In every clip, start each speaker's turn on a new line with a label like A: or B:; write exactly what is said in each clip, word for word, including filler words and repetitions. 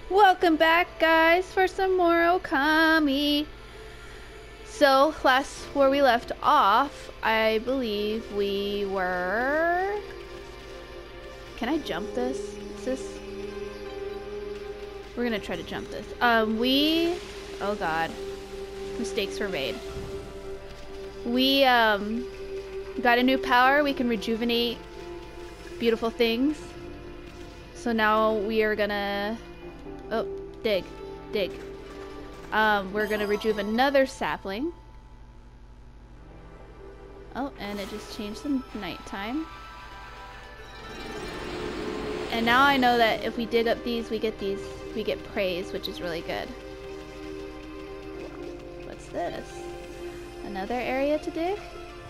A: Welcome back, guys, for some more Okami. So, last where we left off, I believe we were... Can I jump this? Is this... We're gonna try to jump this. Um, we... Oh god. Mistakes were made. We, um... got a new power. We can rejuvenate beautiful things. So now we are gonna... Oh, dig. Dig. Um, we're gonna rejuve another sapling. Oh, and it just changed the nighttime. And now I know that if we dig up these, we get these, we get praise, which is really good. What's this? Another area to dig?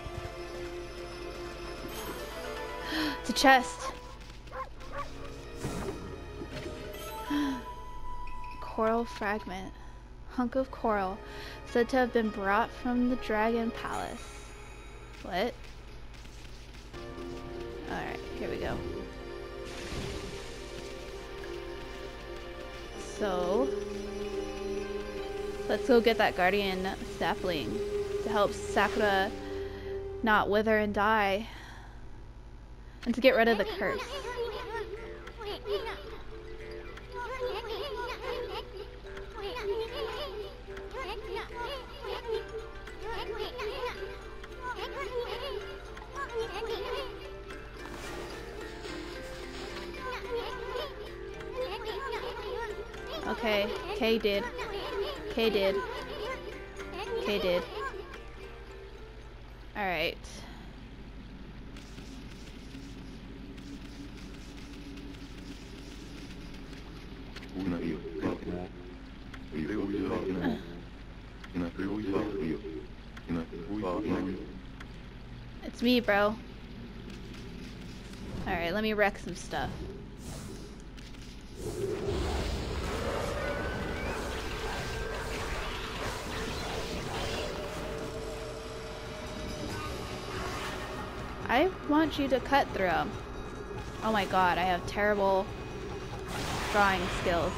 A: It's a chest. Coral fragment. Hunk of coral. Said to have been brought from the Dragon Palace. What? Alright, here we go. So, let's go get that guardian sapling to help Sakura not wither and die. And to get rid of the curse. Okay, K did. K did. K did. Alright. It's me, bro. Alright, let me wreck some stuff. I want you to cut through them. Oh my god, I have terrible drawing skills.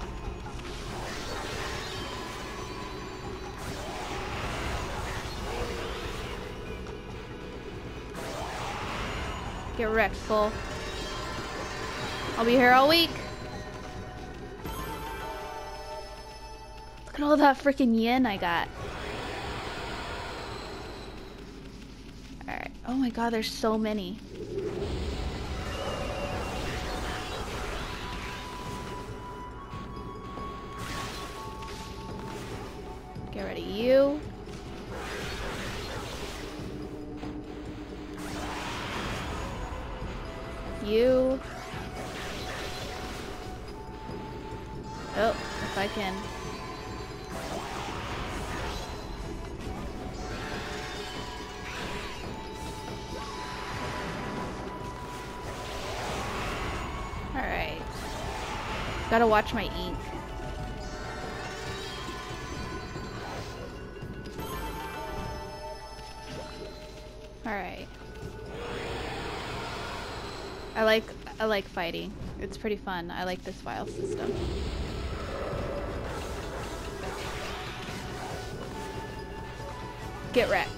A: Get wrecked, fool. I'll be here all week. Look at all that freaking yen I got. Alright. Oh my god, there's so many. Get rid of you. You. Oh, if I can. Alright. Gotta watch my ink. Alright. I like I like fighting. It's pretty fun. I like this file system. Get wrecked.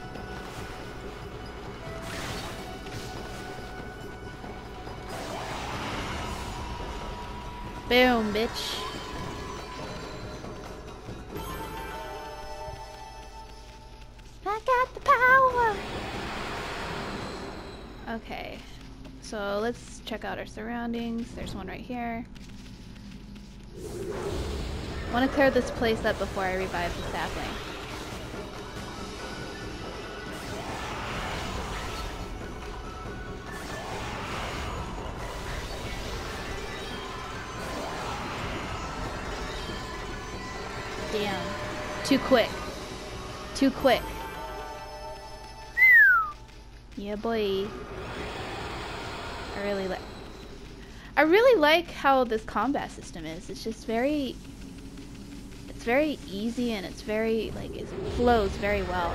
A: Boom, bitch. I got the power. Okay. So let's check out our surroundings. There's one right here. I want to clear this place up before I revive the sapling. Damn. Too quick. Too quick. Yeah, boy. I really like I really like how this combat system is. It's just very it's very easy and it's very like it flows very well.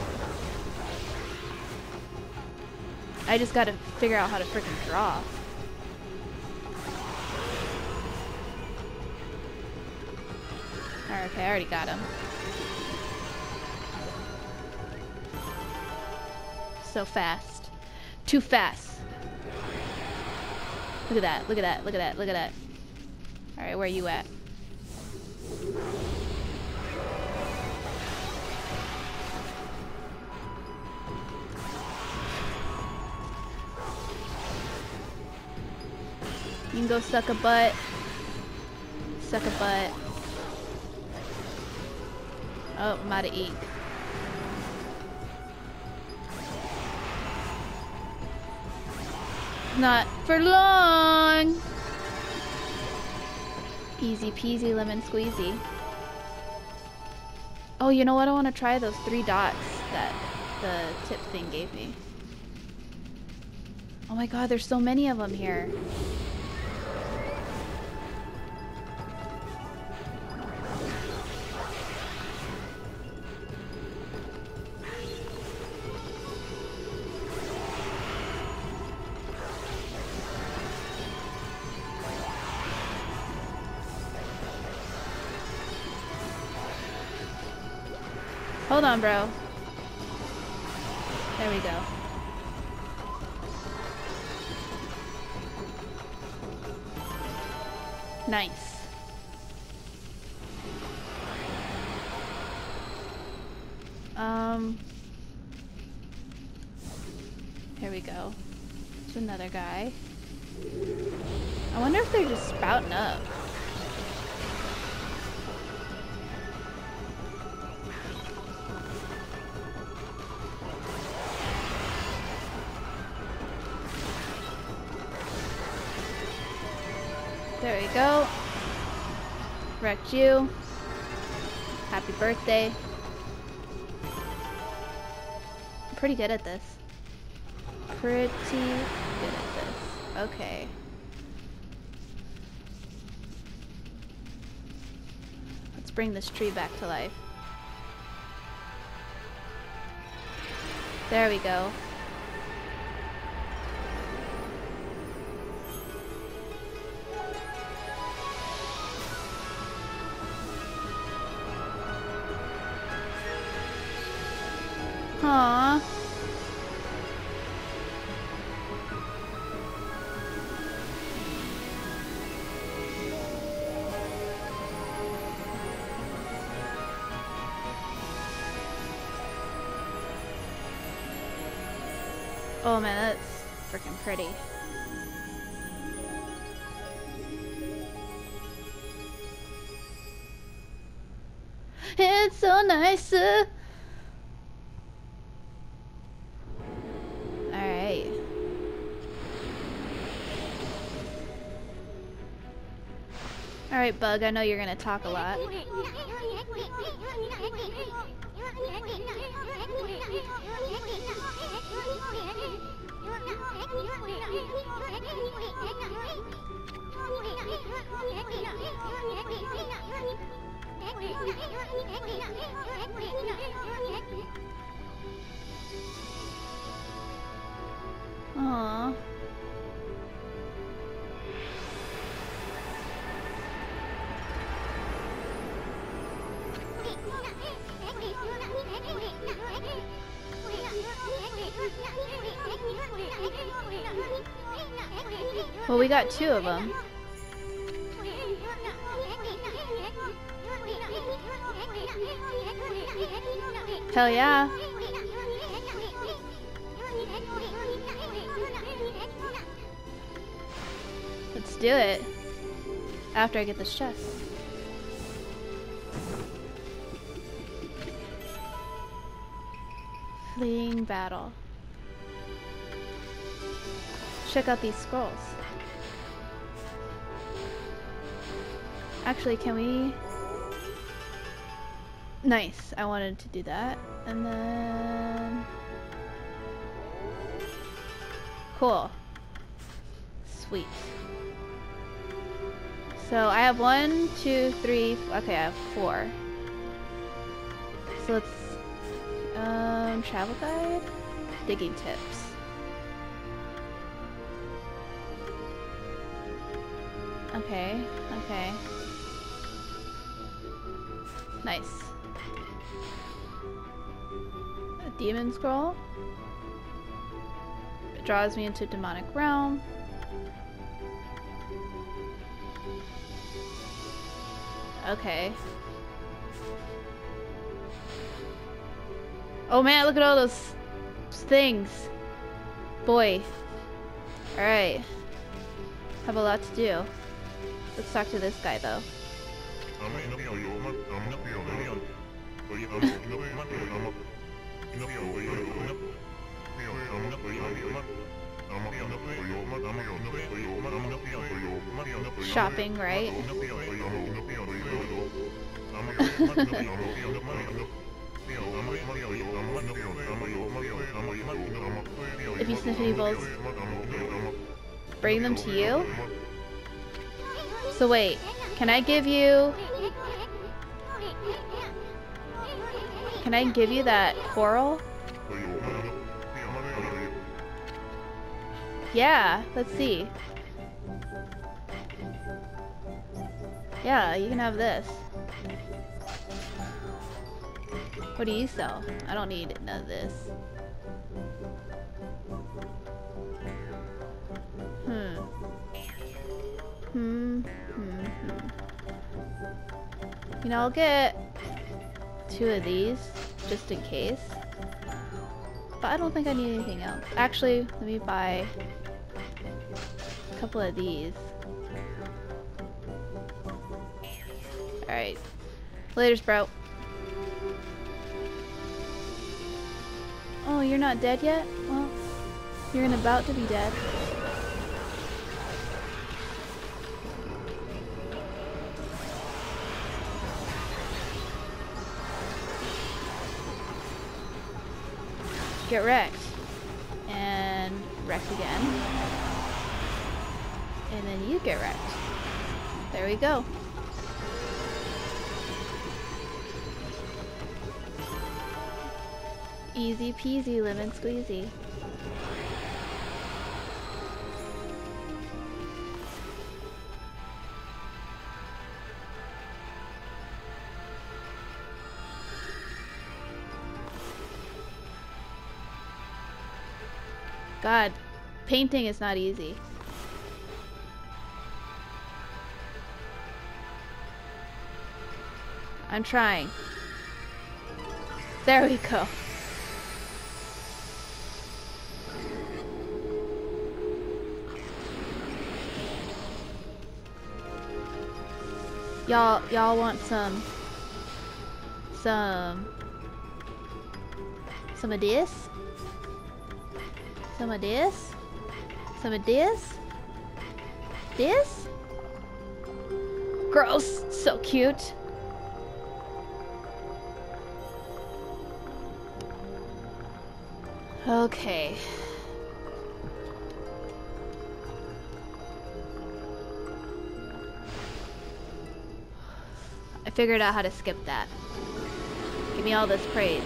A: I just gotta figure out how to freaking draw. Alright, okay, I already got him. So fast. Too fast. Look at that, look at that, look at that, look at that. Alright, where are you at? You can go suck a butt. Suck a butt. Oh, I'm out of ink. Not for long. Easy peasy lemon squeezy. Oh, you know what? I want to try those three dots that the tip thing gave me. Oh my god, there's so many of them here. Hold on, bro. There we go. Nice. Um. Here we go. There's another guy. I wonder if they're just spouting up. There we go. Wrecked you. Happy birthday. I'm pretty good at this. Pretty good at this. Okay. Let's bring this tree back to life. There we go. Aww. Oh man, that's freaking pretty. It's so nice. Uh Alright. Alright, Bug, I know you're gonna talk a lot. Aww. Well, we got two of them. Hell yeah. Let's do it. After I get this chest. Fleeing battle. Check out these scrolls. Actually, can we... Nice. I wanted to do that. And then... Cool. Sweet. So I have one, two, three... Okay, I have four. So let's... Um, travel guide? Digging tips. Okay, okay. Nice. A demon scroll. It draws me into demonic realm. Okay. Oh man, look at all those things. Boy. Alright. Have a lot to do. Let's talk to this guy though. Shopping, right? If you sniff any balls, bring them to you? So wait, can I give you... Can I give you that coral? Yeah, let's see. Yeah, you can have this. What do you sell? I don't need none of this. Hmm. Hmm. Hmm. Hmm. You know, I'll get two of these just in case. But I don't think I need anything else. Actually, let me buy a couple of these. Alright. Later, Sprout. Oh, you're not dead yet? Well, you're about to be dead. Get wrecked. And wrecked again. And then you get wrecked. There we go. Easy peasy, lemon squeezy. God, painting is not easy. I'm trying. There we go. Y'all, y'all want some, some, some of this? Some of this? Some of this? This? Gross, so cute. Okay. I figured out how to skip that. Give me all this praise.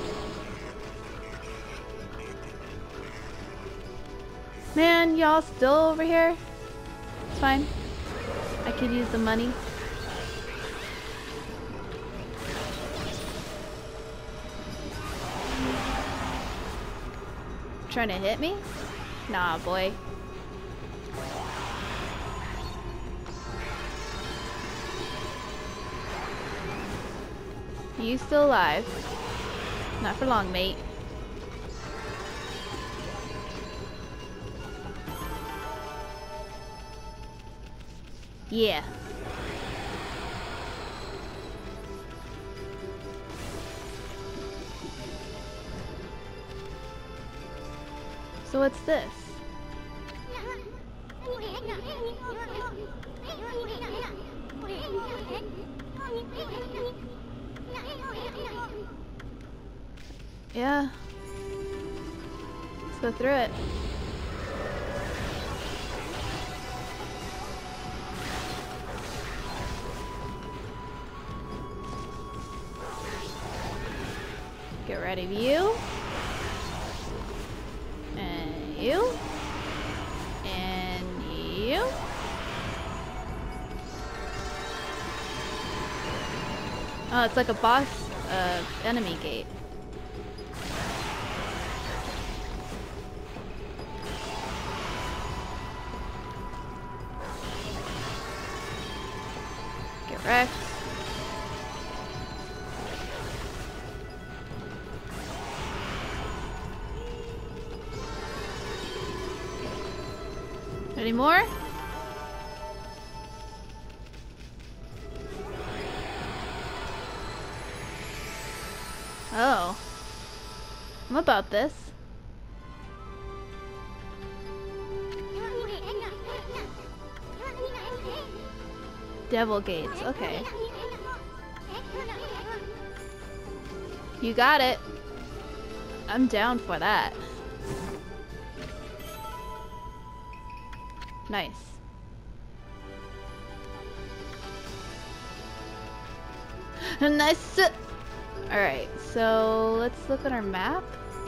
A: Man, y'all still over here? It's fine. I could use the money. Trying to hit me? Nah, boy. You still alive? Not for long, mate. Yeah. So what's this? Yeah. Let's go through it. Get rid of you. And you. And you. Oh, it's like a boss uh, enemy gate. Get wrecked. Any more? Oh. I'm about this. Devil gates, okay. You got it. I'm down for that. Nice. Nice. Alright, so let's look at our map.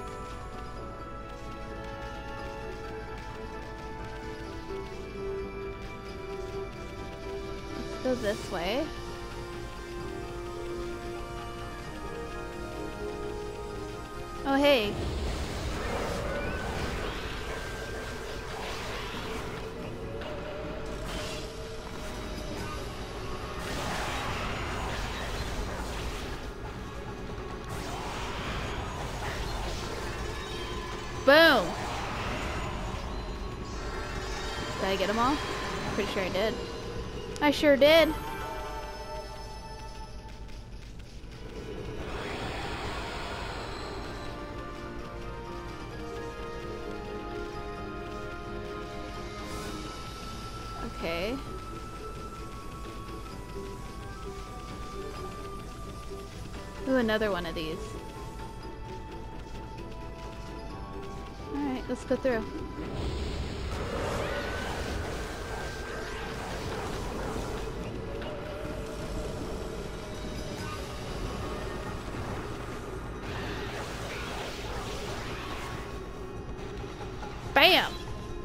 A: Let's go this way. Oh, hey. Boom! Did I get them all? Pretty sure I did. I sure did. Okay. Ooh, another one of these. Alright, let's go through. Bam!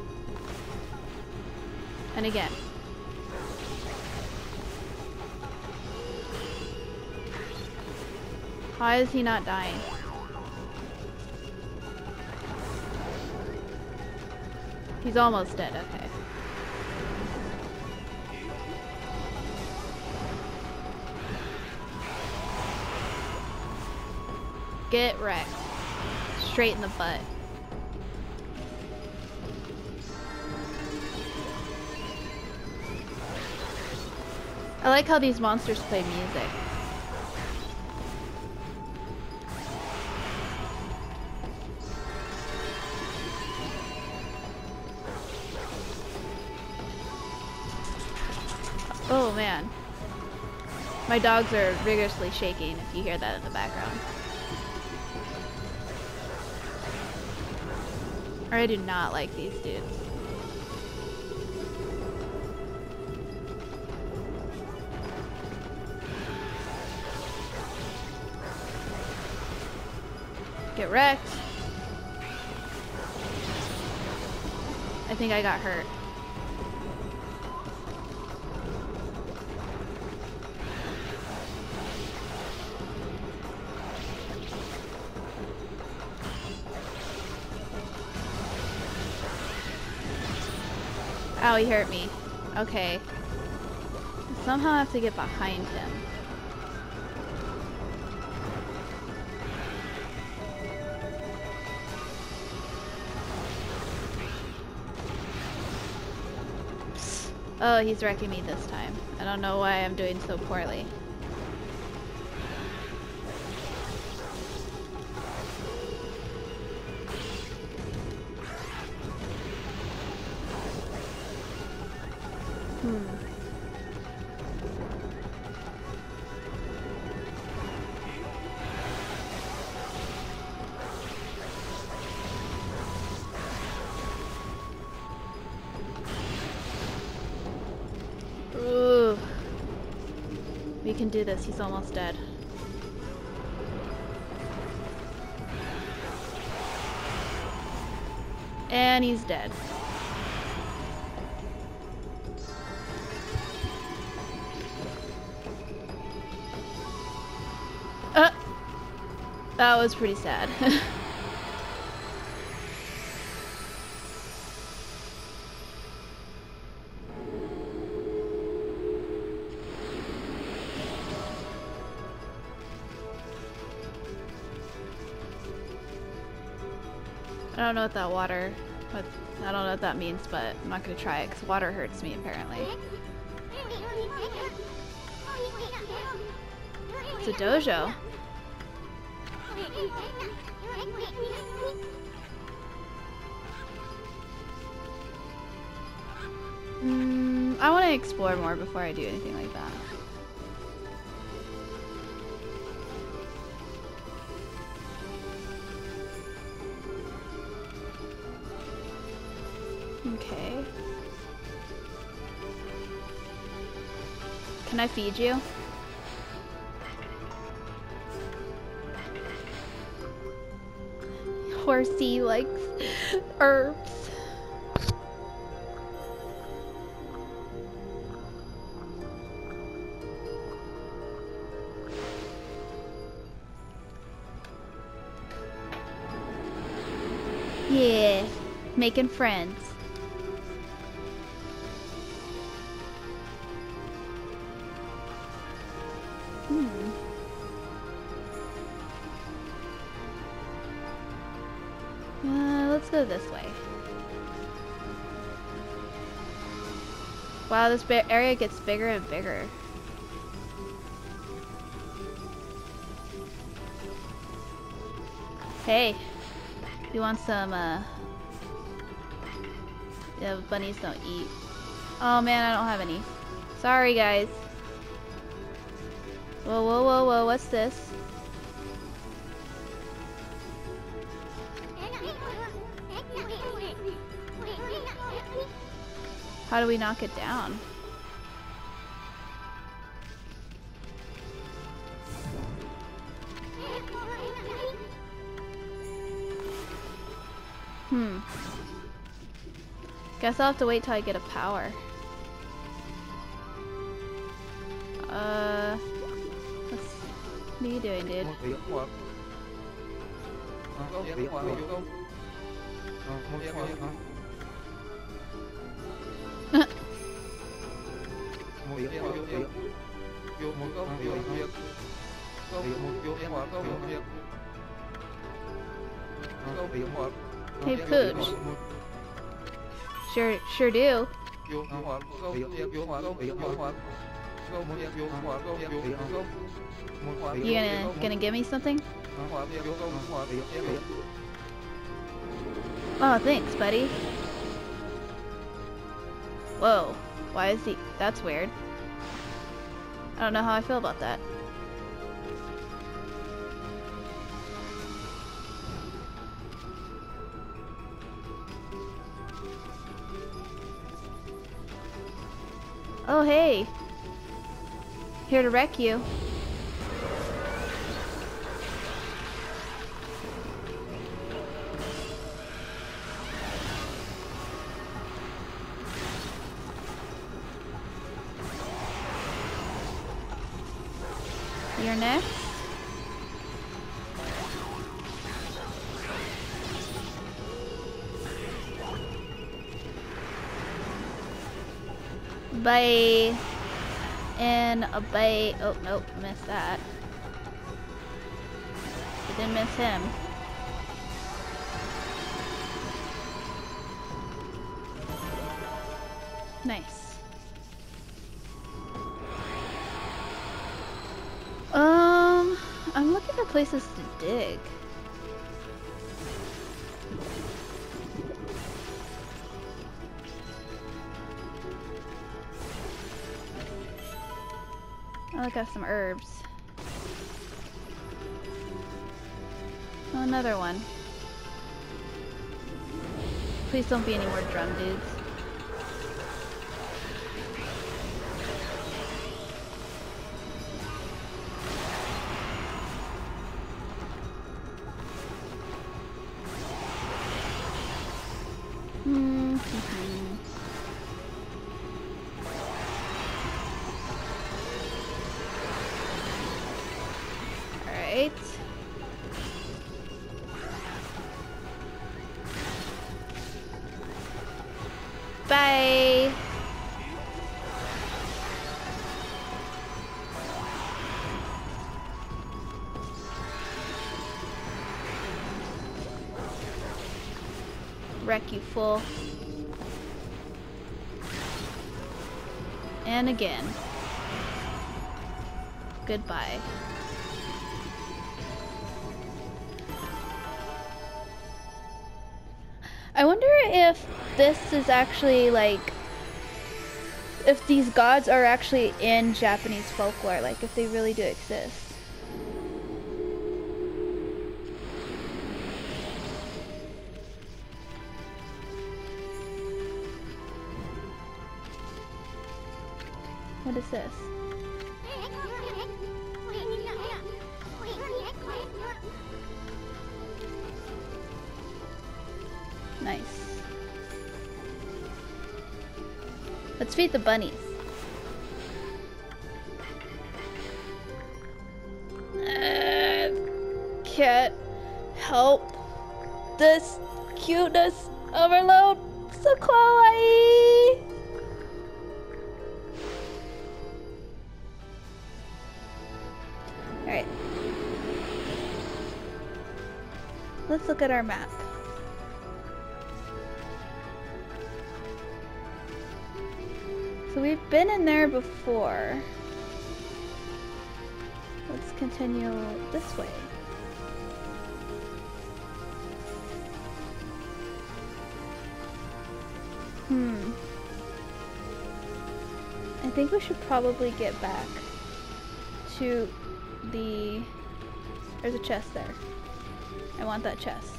A: And again. Why is he not dying? He's almost dead, okay. Get wrecked. Straight in the butt. I like how these monsters play music. Oh man. My dogs are vigorously shaking if you hear that in the background. I do not like these dudes. Get wrecked. I think I got hurt. Ow, he hurt me. Okay. Somehow I have to get behind him. Oh, he's wrecking me this time. I don't know why I'm doing so poorly. Hmm. Ooh. We can do this. He's almost dead. And he's dead. That was pretty sad. I don't know what that water, what, I don't know what that means, but I'm not gonna try it because water hurts me apparently. It's a dojo. Mm, I want to explore more before I do anything like that. Okay. Can I feed you? Horsey likes herbs. Yeah, making friends. Hmm. Uh, let's go this way. Wow, this area gets bigger and bigger. Hey, you want some, uh... yeah, bunnies don't eat. Oh man, I don't have any. Sorry, guys. Whoa, whoa, whoa, whoa, what's this? How do we knock it down? Hmm. Guess I'll have to wait till I get a power. Uh... What's... What are you doing, dude? Hey, Pooch. Sure, sure do. You gonna gonna give me something? Oh, thanks, buddy. Whoa, why is he? That's weird. I don't know how I feel about that. Oh, hey. Here to wreck you. You're next. Bye. And a bite. Oh, nope, missed that. I didn't miss him. Nice. Um, I'm looking for places to dig. I look at some herbs. Oh, another one. Please don't be any more drum dudes. Mm-hmm. Alright. wreck you, fool. And again. Goodbye. I wonder if this is actually like, if these gods are actually in Japanese folklore, like if they really do exist. What is this? Nice. Let's feed the bunnies. Uh, can't help this cuteness overload. So kawaii. Alright. Let's look at our map. So we've been in there before. Let's continue this way. Hmm. I think we should probably get back to the... There's a chest there. I want that chest.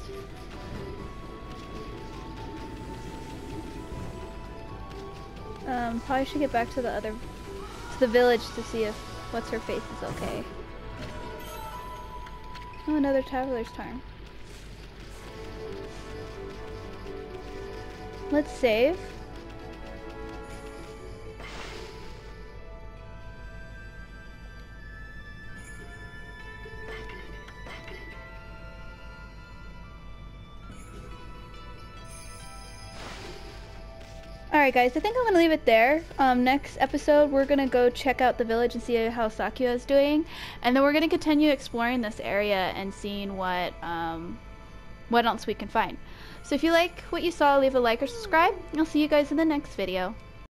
A: Um, probably should get back to the other, to the village to see if what's her face is okay. Oh, another traveler's charm. Let's save. Alright guys, I think I'm going to leave it there. Um, next episode we're going to go check out the village and see how Sakuya is doing. And then we're going to continue exploring this area and seeing what, um, what else we can find. So if you like what you saw, leave a like or subscribe. I'll see you guys in the next video.